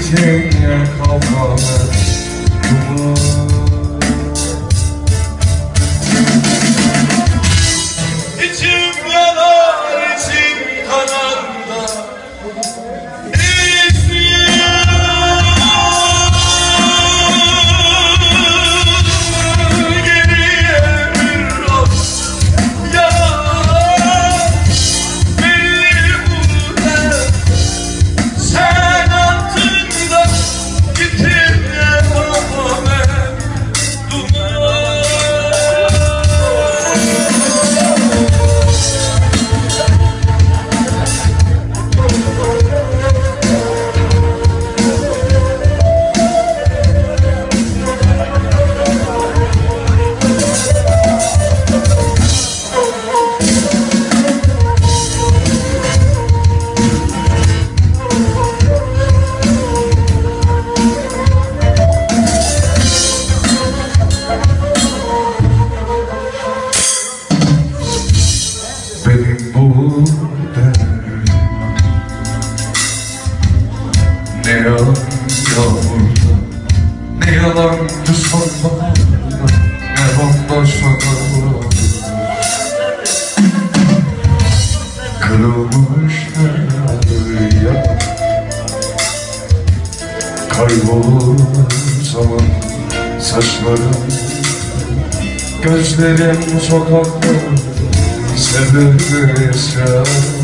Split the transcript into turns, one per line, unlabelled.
içine kafamı duman. İçim yanar, içim kanar da benim bu derdim ne yağmurda, ne yalancı sonbaharda, ne bomboş sokaklarda kırılmış ya. Kaybolur zaman saçlarım, gözlerim sokakta sebebi isyan.